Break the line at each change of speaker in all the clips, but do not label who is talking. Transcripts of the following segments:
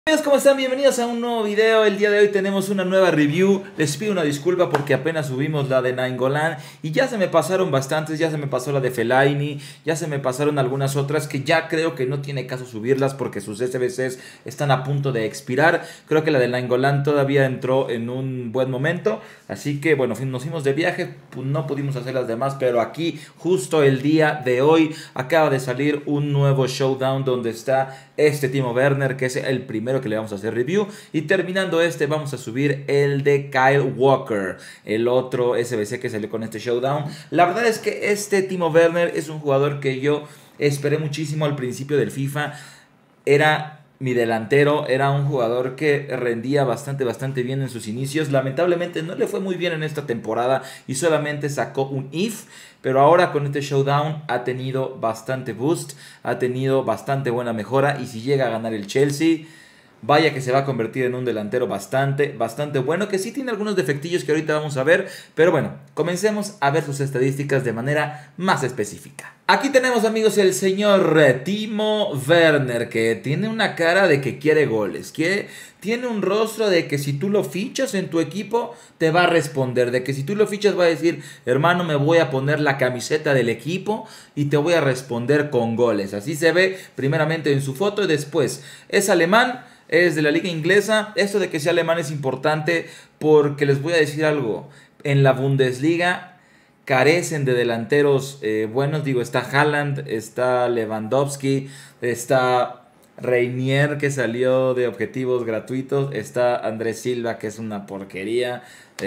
Amigos, ¿cómo están? Bienvenidos a un nuevo video. El día de hoy tenemos una nueva review. Les pido una disculpa porque apenas subimos la de Nainggolan y ya se me pasaron bastantes. Ya se me pasó la de Fellaini, ya se me pasaron algunas otras que ya creo que no tiene caso subirlas porque sus SBCs están a punto de expirar. Creo que la de Nainggolan todavía entró en un buen momento, así que bueno, nos fuimos de viaje, no pudimos hacer las demás, pero aquí justo el día de hoy acaba de salir un nuevo showdown donde está este Timo Werner, que es el primero que le vamos a hacer review, y terminando este vamos a subir el de Kyle Walker, el otro SBC que salió con este showdown. La verdad es que este Timo Werner es un jugador que yo esperé muchísimo al principio del FIFA. Era mi delantero, era un jugador que rendía bastante bien en sus inicios. Lamentablemente no le fue muy bien en esta temporada y solamente sacó un IF, pero ahora con este showdown ha tenido bastante boost, ha tenido bastante buena mejora, y si llega a ganar el Chelsea, vaya que se va a convertir en un delantero bastante bueno, que sí tiene algunos defectillos que ahorita vamos a ver, pero bueno, comencemos a ver sus estadísticas de manera más específica. Aquí tenemos, amigos, el señor Timo Werner, que tiene una cara de que quiere goles, que tiene un rostro de que si tú lo fichas en tu equipo te va a responder, de que si tú lo fichas va a decir: hermano, me voy a poner la camiseta del equipo y te voy a responder con goles. Así se ve primeramente en su foto y después es alemán. Es de la liga inglesa. Esto de que sea alemán es importante porque les voy a decir algo. En la Bundesliga carecen de delanteros buenos. Digo, está Haaland, está Lewandowski, está Reinier, que salió de objetivos gratuitos, está Andrés Silva, que es una porquería,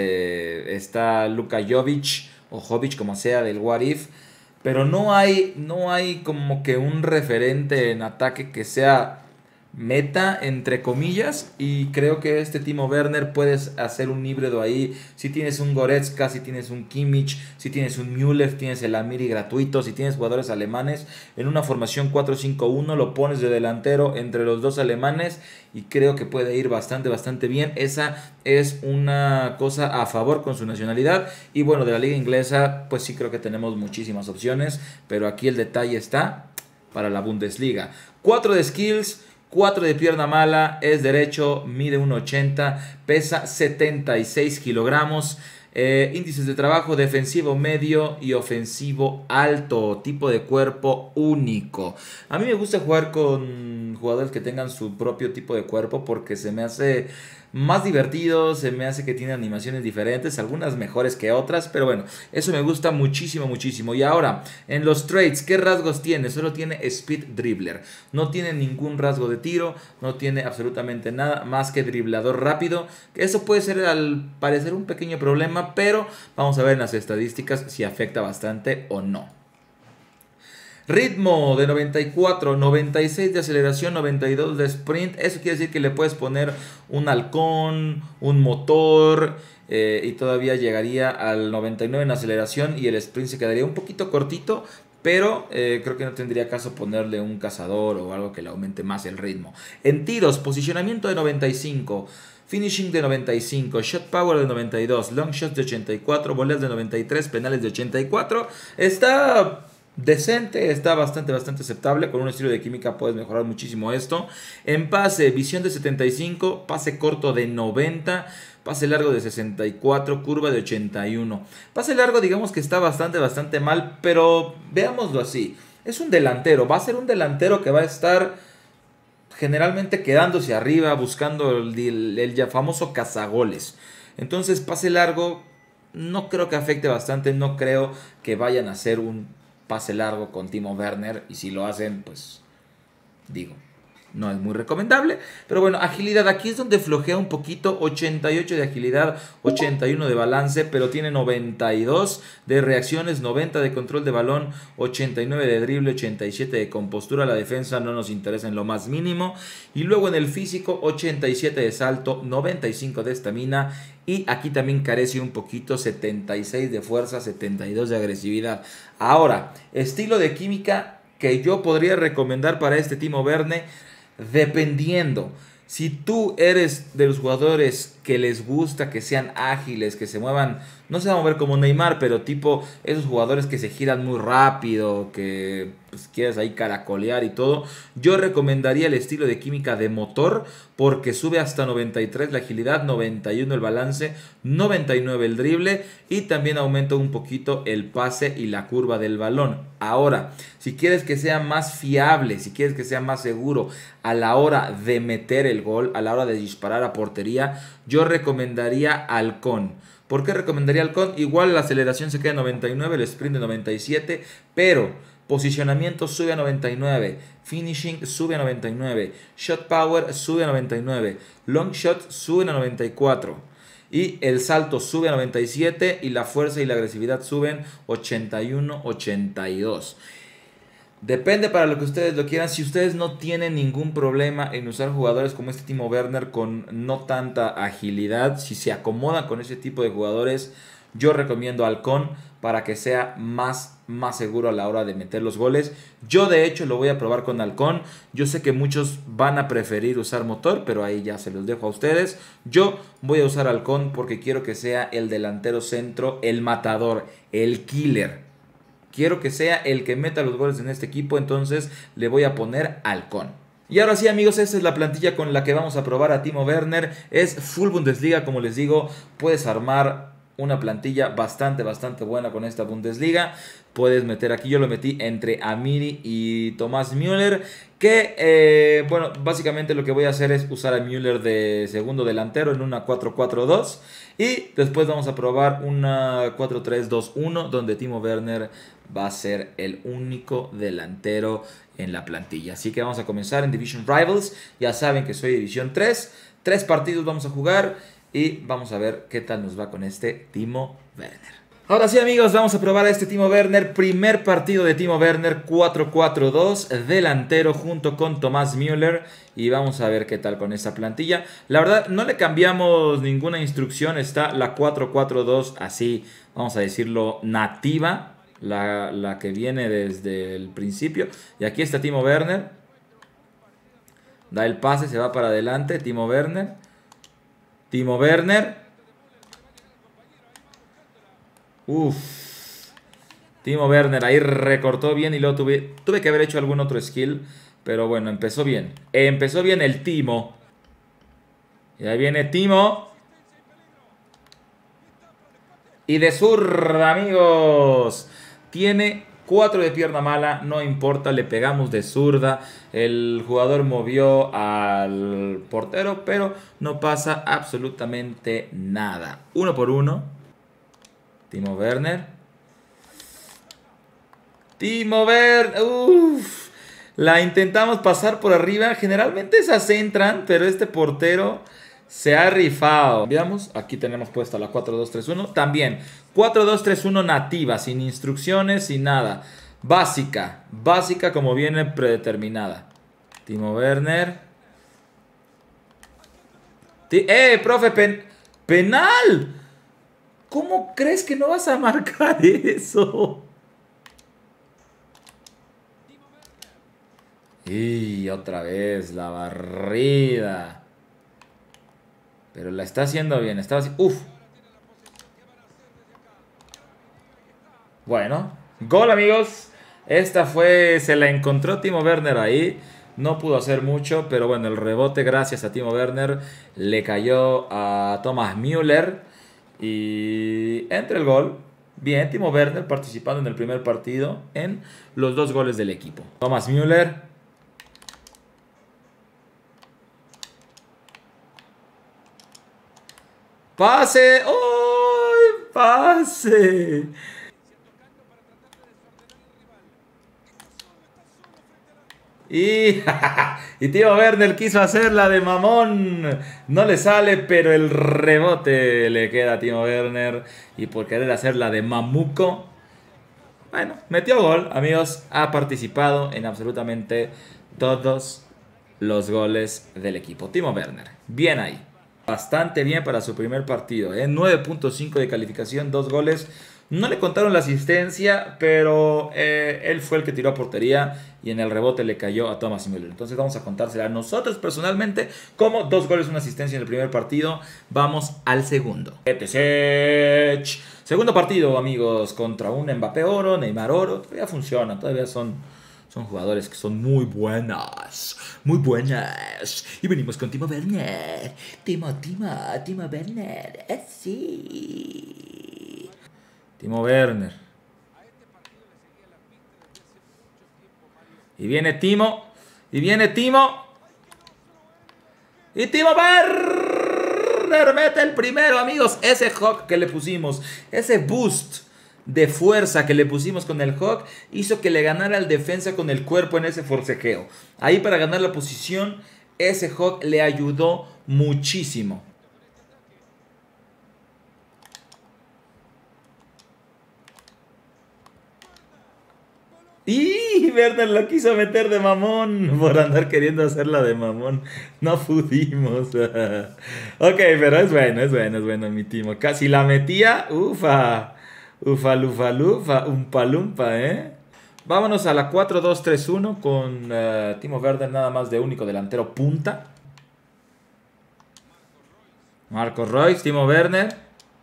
está Luka Jovic o Jovic, como sea, del What If. Pero no hay como que un referente en ataque que sea meta, entre comillas, y creo que este Timo Werner puedes hacer un híbrido ahí. Si tienes un Goretzka, si tienes un Kimmich, si tienes un Müller, tienes el Amiri gratuito, si tienes jugadores alemanes en una formación 4-5-1, lo pones de delantero entre los dos alemanes y creo que puede ir bastante bien. Esa es una cosa a favor con su nacionalidad. Y bueno, de la liga inglesa pues sí creo que tenemos muchísimas opciones, pero aquí el detalle está para la Bundesliga. 4 de skills, 4 de pierna mala, es derecho, mide 1,80, pesa 76 kilogramos. Índices de trabajo: defensivo medio y ofensivo alto. Tipo de cuerpo único. A mí me gusta jugar con jugadores que tengan su propio tipo de cuerpo porque se me hace más divertido, se me hace que tiene animaciones diferentes, algunas mejores que otras, pero bueno, eso me gusta muchísimo. Y ahora, en los traits, ¿qué rasgos tiene? Solo tiene Speed Dribbler, no tiene ningún rasgo de tiro, no tiene absolutamente nada más que driblador rápido, que eso puede ser al parecer un pequeño problema, pero vamos a ver en las estadísticas si afecta bastante o no. Ritmo de 94, 96 de aceleración, 92 de sprint. Eso quiere decir que le puedes poner un halcón, un motor, y todavía llegaría al 99 en aceleración y el sprint se quedaría un poquito cortito. Pero creo que no tendría caso ponerle un cazador o algo que le aumente más el ritmo. En tiros, posicionamiento de 95. Finishing de 95, shot power de 92, long shots de 84, voleas de 93, penales de 84. Está decente, está bastante aceptable. Con un estilo de química puedes mejorar muchísimo esto. En pase, visión de 75, pase corto de 90, pase largo de 64, curva de 81. Pase largo digamos que está bastante mal, pero veámoslo así. Es un delantero, va a ser un delantero que va a estar generalmente quedándose arriba, buscando el ya famoso cazagoles. Entonces pase largo no creo que afecte bastante, no creo que vayan a hacer un pase largo con Timo Werner, y si lo hacen pues digo, no es muy recomendable. Pero bueno, agilidad, aquí es donde flojea un poquito. 88 de agilidad, 81 de balance, pero tiene 92 de reacciones, 90 de control de balón, 89 de drible, 87 de compostura. La defensa no nos interesa en lo más mínimo. Y luego en el físico, 87 de salto, 95 de estamina. Y aquí también carece un poquito, 76 de fuerza, 72 de agresividad. Ahora, estilo de química que yo podría recomendar para este Timo Werner, dependiendo. Si tú eres de los jugadores que les gusta que sean ágiles, que se muevan, no se va a mover como Neymar, pero tipo esos jugadores que se giran muy rápido, que pues, quieres ahí caracolear y todo, yo recomendaría el estilo de química de motor porque sube hasta 93 la agilidad, 91 el balance, 99 el drible y también aumenta un poquito el pase y la curva del balón. Ahora, si quieres que sea más fiable, si quieres que sea más seguro a la hora de meter el gol, a la hora de disparar a portería, yo recomendaría Halcón. ¿Por qué recomendaría Halcón? Igual la aceleración se queda en 99, el sprint de 97, pero posicionamiento sube a 99, finishing sube a 99, shot power sube a 99, long shot suben a 94 y el salto sube a 97 y la fuerza y la agresividad suben 81, 82. Depende para lo que ustedes lo quieran. Si ustedes no tienen ningún problema en usar jugadores como este Timo Werner con no tanta agilidad, si se acomodan con ese tipo de jugadores, yo recomiendo Halcón para que sea más seguro a la hora de meter los goles. Yo de hecho lo voy a probar con Halcón. Yo sé que muchos van a preferir usar motor, pero ahí ya se los dejo a ustedes. Yo voy a usar Halcón porque quiero que sea el delantero centro, el matador, el killer. Quiero que sea el que meta los goles en este equipo, entonces le voy a poner Halcón. Y ahora sí, amigos, esta es la plantilla con la que vamos a probar a Timo Werner. Es full Bundesliga, como les digo, puedes armar una plantilla bastante buena con esta Bundesliga. Puedes meter aquí, yo lo metí entre Amiri y Thomas Müller, que bueno, básicamente lo que voy a hacer es usar a Müller de segundo delantero en una 4-4-2 y después vamos a probar una 4-3-2-1 donde Timo Werner va a ser el único delantero en la plantilla. Así que vamos a comenzar en Division Rivals. Ya saben que soy División 3. 3 partidos vamos a jugar y vamos a ver qué tal nos va con este Timo Werner. Ahora sí, amigos, vamos a probar a este Timo Werner. Primer partido de Timo Werner, 4-4-2, delantero junto con Thomas Müller. Y vamos a ver qué tal con esa plantilla. La verdad, no le cambiamos ninguna instrucción. Está la 4-4-2 así, vamos a decirlo, nativa. La que viene desde el principio. Y aquí está Timo Werner. Da el pase, se va para adelante. Timo Werner. Timo Werner. Timo Werner ahí recortó bien y luego tuve que haber hecho algún otro skill. Pero bueno, empezó bien. Empezó bien el Timo. Y ahí viene Timo. Y de zurda, amigos. Tiene 4 de pierna mala, no importa, le pegamos de zurda. El jugador movió al portero, pero no pasa absolutamente nada. 1 por 1. Timo Werner. Timo Werner. La intentamos pasar por arriba. Generalmente esas entran, pero este portero se ha rifado. Veamos, aquí tenemos puesta la 4-2-3-1. También 4-2-3-1 nativa, sin instrucciones, sin nada. Básica como viene predeterminada. Timo Werner. Profe, penal. ¿Cómo crees que no vas a marcar eso? Y otra vez la barrida. Pero la está haciendo bien. Bueno, gol, amigos. Esta fue, se la encontró Timo Werner ahí. No pudo hacer mucho, pero bueno, el rebote gracias a Timo Werner le cayó a Thomas Müller. Y entra el gol. Bien, Timo Werner participando en el primer partido en los 2 goles del equipo. Thomas Müller. ¡Pase! ¡Oh! ¡Pase! Y Timo Werner quiso hacer la de mamón. No le sale, pero el rebote le queda a Timo Werner. Y por querer hacer la de mamuco, bueno, metió gol, amigos. Ha participado en absolutamente todos los goles del equipo. Timo Werner, bien ahí. Bastante bien para su primer partido, 9.5 de calificación, 2 goles, No le contaron la asistencia, pero él fue el que tiró a portería y en el rebote le cayó a Thomas Müller. Entonces vamos a contársela a nosotros personalmente como 2 goles, una asistencia en el primer partido. Vamos al segundo. Segundo partido, amigos, contra un Mbappé oro, Neymar oro. Todavía funcionan, todavía son jugadores que son muy buenas. Muy buenas. Y venimos con Timo Werner. Timo Werner. Sí. Timo Werner. Y viene Timo. Y viene Timo. Y Timo Werner mete el primero, amigos. Ese hook que le pusimos. Ese boost de fuerza que le pusimos con el hook hizo que le ganara al defensa con el cuerpo en ese forcejeo. Ahí para ganar la posición, ese hook le ayudó muchísimo. Y Werner lo quiso meter de mamón por andar queriendo hacerla de mamón. No pudimos. Ok, pero es bueno mi Timo. Casi la metía. Ufa. Ufa, lufa, lufa. Umpa, lumpa, Vámonos a la 4-2-3-1 con Timo Werner nada más de único delantero punta. Marco Reus, Timo Werner.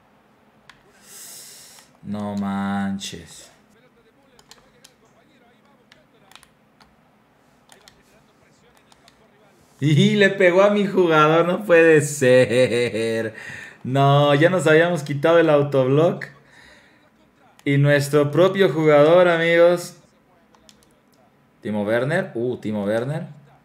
No manches. Y le pegó a mi jugador, no puede ser. No, ya nos habíamos quitado el autoblock. Y nuestro propio jugador, amigos. Timo Werner. Timo Werner.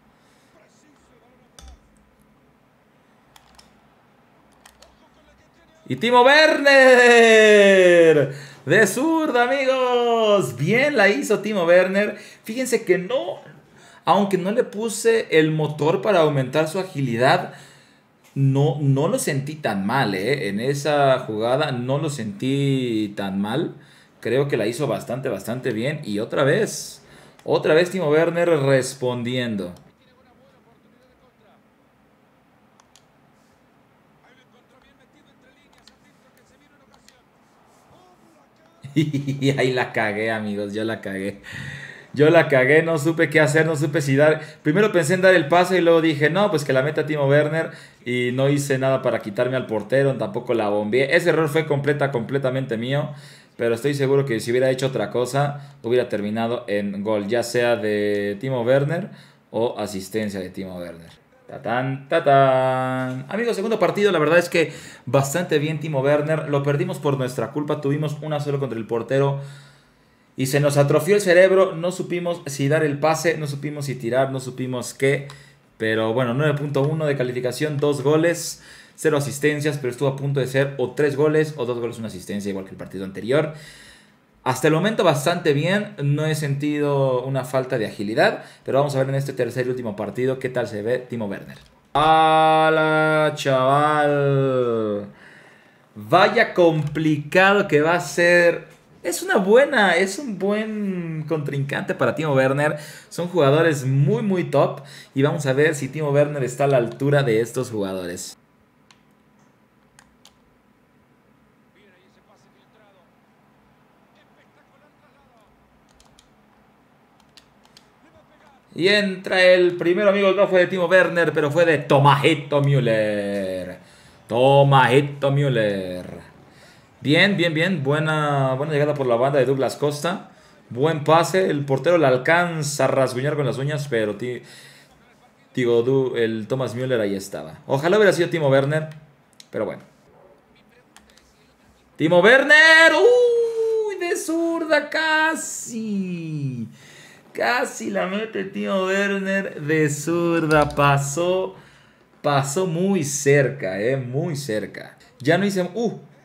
Y Timo Werner. De zurda, amigos. Bien la hizo Timo Werner. Fíjense que no. Aunque no le puse el motor para aumentar su agilidad, no lo sentí tan mal, En esa jugada no lo sentí tan mal. Creo que la hizo bastante bien. Y otra vez Timo Werner respondiendo. Y ahí la cagué, amigos, yo la cagué. No supe qué hacer, no supe si dar. Primero pensé en dar el pase y luego dije, no, pues que la meta Timo Werner. Y no hice nada para quitarme al portero, tampoco la bombeé. Ese error fue completamente mío. Pero estoy seguro que si hubiera hecho otra cosa, hubiera terminado en gol, ya sea de Timo Werner o asistencia de Timo Werner. Tatán, tatán. Amigos, segundo partido, la verdad es que bastante bien Timo Werner. Lo perdimos por nuestra culpa, tuvimos una solo contra el portero. Y se nos atrofió el cerebro, no supimos si dar el pase, no supimos si tirar, no supimos qué. Pero bueno, 9.1 de calificación, 2 goles, 0 asistencias, pero estuvo a punto de ser o 3 goles o 2 goles, una asistencia, igual que el partido anterior. Hasta el momento bastante bien, no he sentido una falta de agilidad, pero vamos a ver en este tercer y último partido qué tal se ve Timo Werner. ¡Hala, chaval! Vaya complicado que va a ser. Es un buen contrincante para Timo Werner. Son jugadores muy top. Y vamos a ver si Timo Werner está a la altura de estos jugadores. Y entra el primero, amigos. No fue de Timo Werner, pero fue de Tomajito Müller. Tomajito Müller. Bien. Buena llegada por la banda de Douglas Costa. Buen pase. El portero le alcanza a rasguñar con las uñas, pero el Thomas Müller ahí estaba. Ojalá hubiera sido Timo Werner, pero bueno. Timo Werner. ¡Uy! De zurda casi. Casi la mete Timo Werner de zurda. Pasó muy cerca, muy cerca. Ya no hice.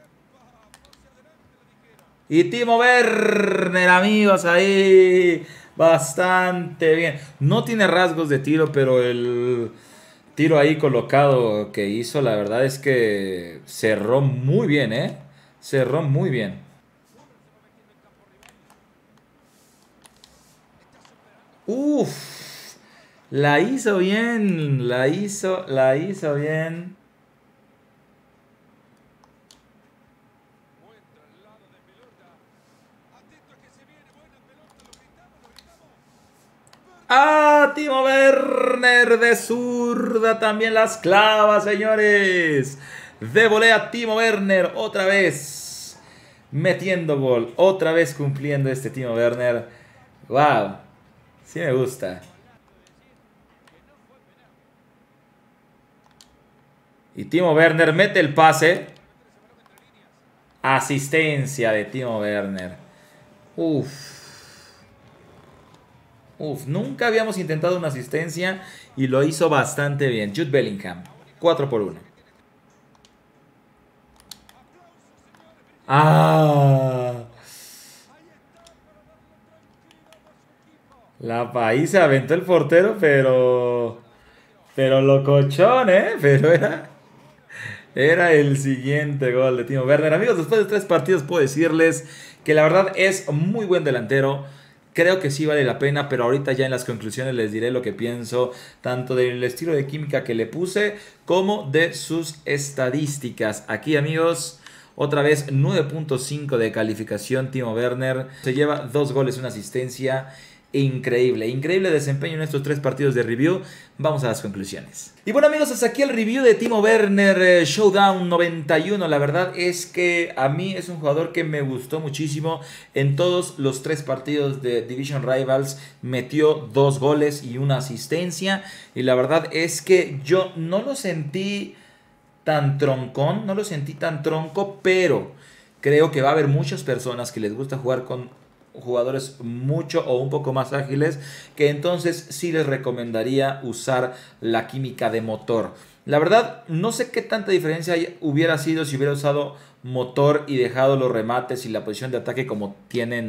Y Timo Werner, amigos, ahí bastante bien. No tiene rasgos de tiro, pero el tiro ahí colocado que hizo, la verdad es que cerró muy bien, Cerró muy bien. Uf, la hizo bien, la hizo bien. ¡Ah! Timo Werner de zurda también las clava, señores. De volea Timo Werner otra vez metiendo gol. Otra vez cumpliendo este Timo Werner. ¡Wow! Sí me gusta. Y Timo Werner mete el pase. Asistencia de Timo Werner. Uf. Nunca habíamos intentado una asistencia y lo hizo bastante bien. Jude Bellingham, 4-1. ¡Ah! La paisa aventó el portero, pero locochón, ¿eh? Pero era el siguiente gol de Timo Werner. Amigos, después de 3 partidos puedo decirles que la verdad es muy buen delantero. Creo que sí vale la pena, pero ahorita ya en las conclusiones les diré lo que pienso, tanto del estilo de química que le puse, como de sus estadísticas. Aquí, amigos, otra vez 9.5 de calificación Timo Werner. Se lleva 2 goles, una asistencia. Increíble, increíble desempeño en estos 3 partidos de review. Vamos a las conclusiones. Y bueno, amigos, hasta aquí el review de Timo Werner Showdown 91. La verdad es que a mí es un jugador que me gustó muchísimo. En todos los 3 partidos de Division Rivals metió 2 goles y una asistencia. Y la verdad es que yo no lo sentí tan troncón, no lo sentí tan tronco, pero creo que va a haber muchas personas que les gusta jugar con jugadores mucho o un poco más ágiles, que entonces sí les recomendaría usar la química de motor. La verdad, no sé qué tanta diferencia hubiera sido si hubiera usado motor y dejado los remates y la posición de ataque como tiene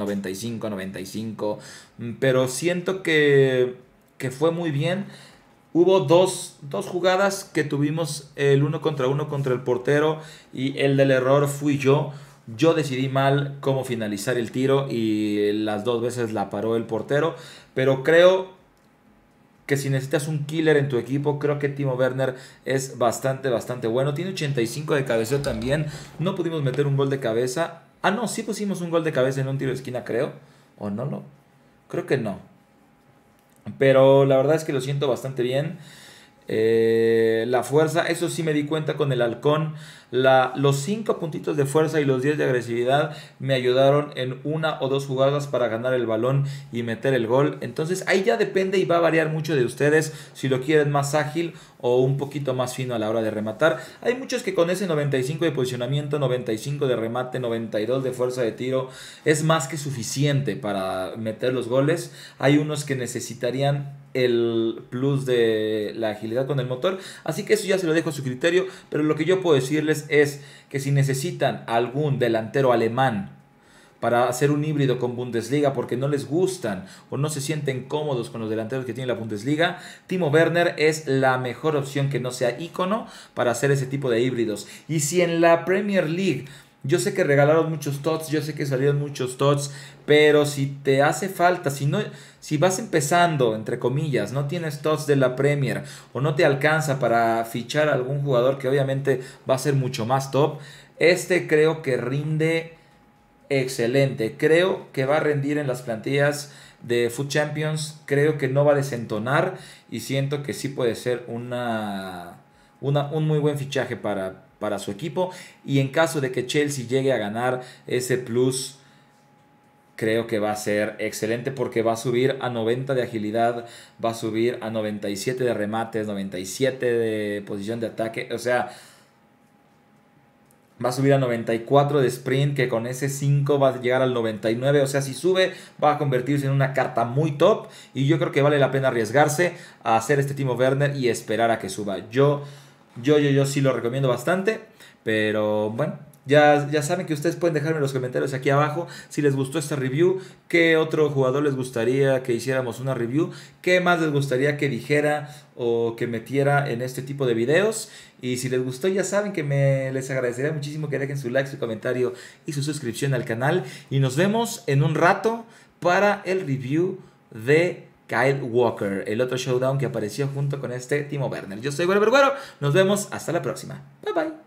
95, pero siento que fue muy bien. Hubo dos jugadas que tuvimos el 1 contra 1 contra el portero y el del error fui yo. Yo decidí mal cómo finalizar el tiro y las 2 veces la paró el portero. Pero creo que si necesitas un killer en tu equipo, creo que Timo Werner es bastante bueno. Tiene 85 de cabeceo también. No pudimos meter un gol de cabeza. Ah, no, sí pusimos un gol de cabeza en un tiro de esquina, creo. ¿O no? No, creo que no. Pero la verdad es que lo siento bastante bien. La fuerza, eso sí me di cuenta con el halcón. Los 5 puntitos de fuerza y los 10 de agresividad me ayudaron en 1 o 2 jugadas para ganar el balón y meter el gol. Entonces ahí ya depende y va a variar mucho de ustedes si lo quieren más ágil o un poquito más fino a la hora de rematar. Hay muchos que con ese 95 de posicionamiento, 95 de remate, 92 de fuerza de tiro es más que suficiente para meter los goles. Hay unos que necesitarían el plus de la agilidad con el motor, así que eso ya se lo dejo a su criterio, pero lo que yo puedo decirles es que si necesitan algún delantero alemán para hacer un híbrido con Bundesliga porque no les gustan o no se sienten cómodos con los delanteros que tiene la Bundesliga, Timo Werner es la mejor opción que no sea ícono para hacer ese tipo de híbridos. Y si en la Premier League, yo sé que regalaron muchos TOTS, yo sé que salieron muchos TOTS, pero si te hace falta, si vas empezando, entre comillas, no tienes TOTS de la Premier o no te alcanza para fichar a algún jugador que obviamente va a ser mucho más top, creo que rinde excelente. Creo que va a rendir en las plantillas de Foot Champions, creo que no va a desentonar y siento que sí puede ser un muy buen fichaje para su equipo, y en caso de que Chelsea llegue a ganar ese plus, creo que va a ser excelente porque va a subir a 90 de agilidad, va a subir a 97 de remates, 97 de posición de ataque, o sea, va a subir a 94 de sprint, que con ese 5 va a llegar al 99. O sea, si sube, va a convertirse en una carta muy top. Y yo creo que vale la pena arriesgarse a hacer este Timo Werner y esperar a que suba. Yo sí lo recomiendo bastante. Pero bueno, ya saben que ustedes pueden dejarme en los comentarios aquí abajo si les gustó esta review, qué otro jugador les gustaría que hiciéramos una review, qué más les gustaría que dijera o que metiera en este tipo de videos. Y si les gustó, ya saben que les agradecería muchísimo que dejen su like, su comentario y su suscripción al canal. Y nos vemos en un rato para el review de Kyle Walker, el otro showdown que apareció junto con este Timo Werner. Yo soy Güero. Nos vemos hasta la próxima. Bye bye.